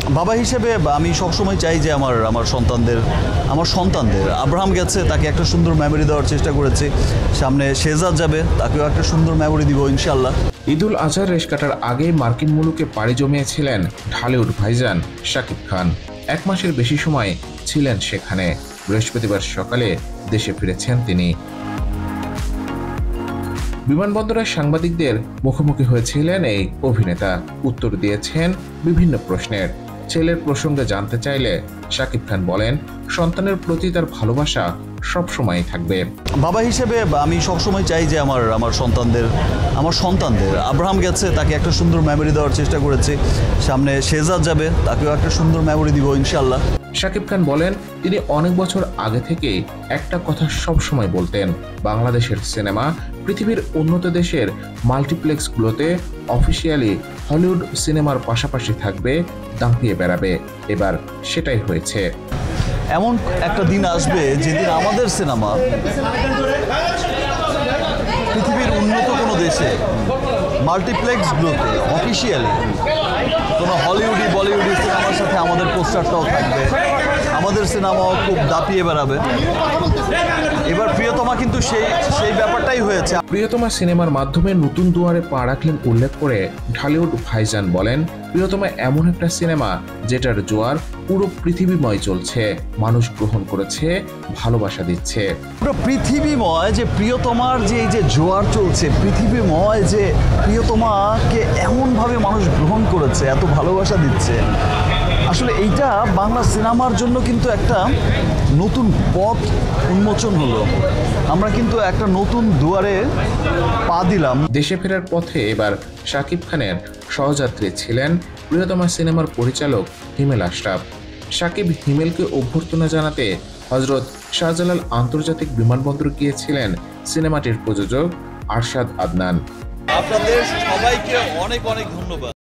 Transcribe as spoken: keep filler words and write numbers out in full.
বাবা হিসেবে আমি সবসময় চাই যে আমার আমার সন্তানদের আমার সন্তানদের আব্রাহাম গেছে, তাকে একটা সুন্দর মেমোরি দেওয়ার চেষ্টা করেছি। সামনে শেহজাদ যাবে, তাকেও একটা সুন্দর মেমোরি দিব ইনশাল্লাহ। ঈদুল আজহার রেশ কাটার আগেই মার্কিন মুলুকে পাড়ি জমিয়েছিলেন ঢালিউড ভাইজান শাকিব খান। এক মাসের বেশি সময় ছিলেন সেখানে। বৃহস্পতিবার সকালে দেশে ফিরেছেন তিনি। বিমানবন্দরে সাংবাদিকদের মুখোমুখি হয়েছিলেন এই অভিনেতা। উত্তর দিয়েছেন বিভিন্ন প্রশ্নের। ছেলের প্রসঙ্গে জানতে চাইলে শাকিব খান বলেন, সন্তানের প্রতি তার ভালোবাসা সবসময় থাকবে। বাবা হিসেবে আমি সবসময় চাই যে আমার আমার সন্তানদের আমার সন্তানদের আব্রাহাম গেছে, তাকে একটা সুন্দর মেমোরি দেওয়ার চেষ্টা করেছি। সামনে শেহজাদ যাবে, তাকেও একটা সুন্দর মেমোরি দিব ইনশাল্লাহ। শাকিব খান বলেন, তিনি অনেক বছর আগে থেকে একটা কথা সব সময় বলতেন, বাংলাদেশের সিনেমা পৃথিবীর উন্নত দেশের মাল্টিপ্লেক্সগুলোতে অফিসিয়ালি হলিউড সিনেমার পাশাপাশি থাকবে, দাঁপিয়ে বেড়াবে। এবার সেটাই হয়েছে। এমন একটা দিন আসবে যেদিন আমাদের সিনেমা পৃথিবীর উন্নত কোনো দেশে মাল্টিপ্লেক্সগুলোতে অফিসিয়ালি কোনো হলিউডি বলিউডি সিনেমার সাথে আমাদের পোস্টারটাও থাকবে, আমাদের সিনেমাও খুব দাপিয়ে বেড়াবে। এবার প্রিয়তমা কিন্তু সেই সেই ব্যাপারটাই হয়েছে। প্রিয়তমা সিনেমার মাধ্যমে নতুন দুয়ারে পা রাখলেন উল্লেখ করে ঢালিউড ভাইজান বলেন, প্রিয়তমা এমন একটা সিনেমা যেটার জোয়ার পুরো পৃথিবীময় চলছে, মানুষ গ্রহণ করেছে, ভালোবাসা দিচ্ছে। পুরো পৃথিবীময় যে প্রিয়তমার যে এই যে জোয়ার চলছে, পৃথিবীময় যে প্রিয়তমাকে এমনভাবে মানুষ গ্রহণ করেছে, এত ভালোবাসা দিচ্ছে, আসলে এইটা বাংলা সিনেমার জন্য কিন্তু একটা নতুন পথ উন্মোচন হলো। আমরা কিন্তু একটা নতুন দুয়ারে পা দিলাম। দেশে ফেরার পথে এবার শাকিব খানের সহযাত্রী ছিলেন প্রিয়তমা সিনেমার পরিচালক হিমেল আশরাফ। শাকিব হিমেলকে অভ্যর্থনা জানাতে হজরত শাহজালাল আন্তর্জাতিক বিমানবন্দর গিয়েছিলেন সিনেমাটির প্রযোজক আরশাদ আদনান। আপনাদের সবাইকে অনেক অনেক ধন্যবাদ।